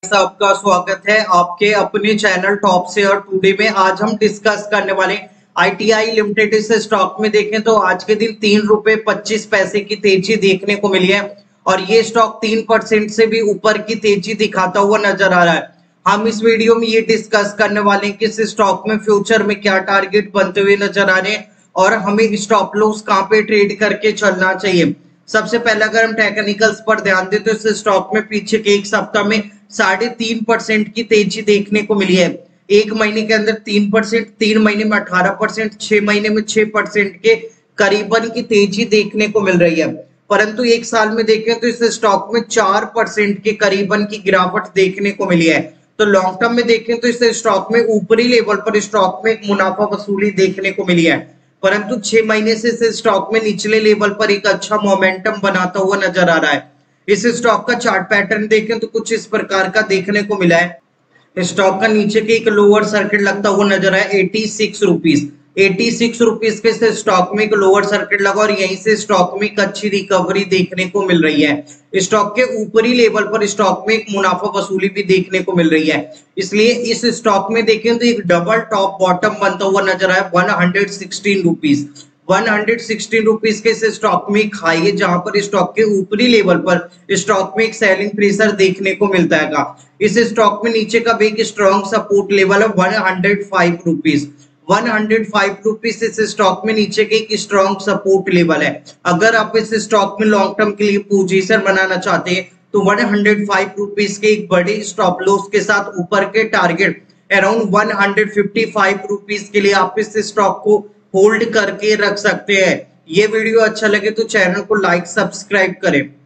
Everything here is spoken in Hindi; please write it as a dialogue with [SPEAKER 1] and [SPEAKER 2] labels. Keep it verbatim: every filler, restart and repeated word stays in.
[SPEAKER 1] आपका स्वागत है आपके अपने चैनल टॉप शेयर टुडे में। आज हम डिस्कस करने वाले आईटीआई लिमिटेड इस स्टॉक में देखें तो आज के दिन तीन रुपए पच्चीस पैसे की तेजी देखने को मिली है और ये स्टॉक तीन परसेंट से भी ऊपर की तेजी दिखाता हुआ नजर आ रहा है। हम इस वीडियो में ये डिस्कस करने वाले हैं कि इस स्टॉक में फ्यूचर में क्या टारगेट बनते हुए नजर आ रहे हैं और हमें स्टॉप लॉस कहां पे ट्रेड करके चलना चाहिए। सबसे पहले अगर हम टेक्निकल्स पर ध्यान दें तो इस स्टॉक में पीछे के एक सप्ताह में साढ़े तीन परसेंट की तेजी देखने को मिली है। एक महीने के अंदर तीन परसेंट, तीन महीने में अठारह परसेंट, छह महीने में छह परसेंट के करीबन की तेजी देखने को मिल रही है। परंतु एक साल में देखें तो इस स्टॉक में चार परसेंट के करीबन की गिरावट देखने को मिली है। तो लॉन्ग टर्म में देखें तो इस स्टॉक में ऊपरी लेवल पर स्टॉक में एक मुनाफा वसूली देखने को मिली है, परंतु छह महीने से इस स्टॉक में निचले लेवल पर एक अच्छा मोमेंटम बनाता हुआ नजर आ रहा है। इस स्टॉक का चार्ट पैटर्न देखें तो कुछ इस प्रकार का देखने को मिला है। स्टॉक का नीचे के एक लोअर सर्किट लगता हुआ नजर आया eighty six rupees eighty six rupees के से स्टॉक में एक लोअर सर्किट लगा और यहीं से स्टॉक में एक अच्छी रिकवरी देखने को मिल रही है। स्टॉक के ऊपरी लेवल पर स्टॉक में एक मुनाफा वसूली भी देखने को मिल रही है, इसलिए इस स्टॉक में देखें तो एक डबल टॉप बॉटम बनता हुआ नजर आया one hundred sixteen rupees one hundred sixteen rupees के इस स्टॉक में एक हाई है जहां पर स्टॉक के ऊपरी लेवल पर स्टॉक में एक सेलिंग प्रेशर देखने को मिलता है। इस स्टॉक में नीचे का भी एक स्ट्रॉन्ग सपोर्ट लेवल है one hundred five rupees one hundred five rupees इस स्टॉक में नीचे के एक स्ट्रॉन्ग सपोर्ट लेवल है। अगर आप इस स्टॉक में लॉन्ग टर्म के लिए पोजीशन बनाना चाहते हैं तो वन हंड्रेड फाइव रुपीज के एक बड़े स्टॉप लॉस के साथ ऊपर के target around one hundred fifty five rupees के लिए आप इस स्टॉक को होल्ड करके रख सकते हैं। ये वीडियो अच्छा लगे तो चैनल को लाइक सब्सक्राइब करें।